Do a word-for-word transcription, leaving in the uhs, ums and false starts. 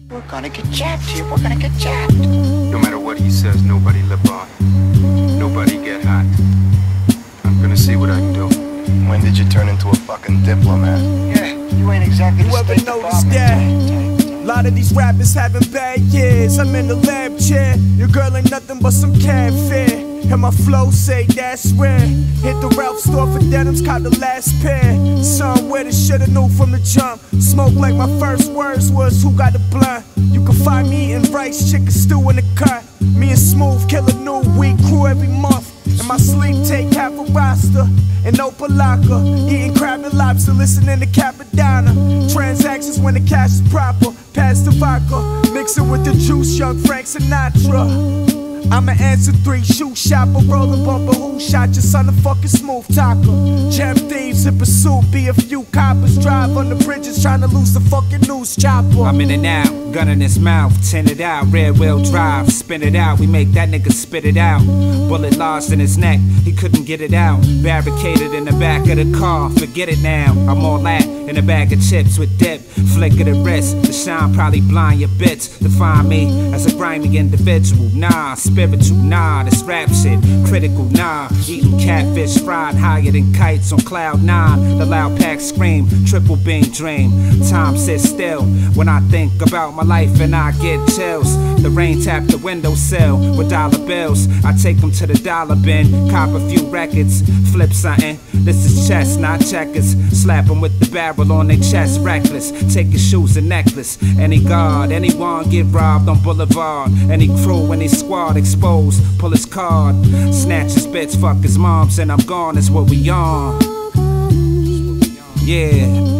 We're gonna get jabbed here, we're gonna get jabbed. No matter what he says, nobody lip on. Nobody get hot. I'm gonna see what I can do. When did you turn into a fucking diplomat? Yeah, you ain't exactly the Whoever State noticed Department. that? A lot of these rappers having bad years. I'm in the lab chair. Your girl ain't nothing but some cat fear. And my flow say that's rare. Hit the Ralph store for denims, caught the last pair. Somewhere that shoulda knew from the jump. Smoke like my first words was who got the blunt. You can find me eating rice, chicken stew in the cut. Me and Smooth kill a new week crew every month. In my sleep take half a roster. And no palaka, eating crab and lobster, listening to Capadonna. Transactions when the cash is proper. Pass the vodka, mix it with the juice, young Frank Sinatra. I'ma answer three, shoot shopper, rollin' bumper, who shot your son a fucking smooth talker? Jam thieves in pursuit, be a few coppers, drive on the bridges trying to lose the fucking news chopper. I'm in and out, gun in his mouth, tinted out, rear wheel drive, spin it out, we make that nigga spit it out. Bullet lodged in his neck, he couldn't get it out, barricaded in the back of the car, forget it now. I'm all that in a bag of chips with dip, flick of the wrist, the shine probably blind your bits. Define me as a grimy individual, nah, spiritual, nah, this rap shit, critical, nah. Eating catfish fried higher than kites on cloud nine. The loud pack scream, triple beam dream. Time sits still when I think about my life and I get chills. The rain tap the windowsill with dollar bills. I take them to the dollar bin, cop a few records, flip something. This is chess, not checkers. Slap them with the barrel on their chest, reckless. Take your shoes and necklace. Any guard, anyone get robbed on Boulevard. Any crew, any squad exposed, pull his card. Snatch his bitch, fuck his moms, and I'm gone, is what we on. Yeah.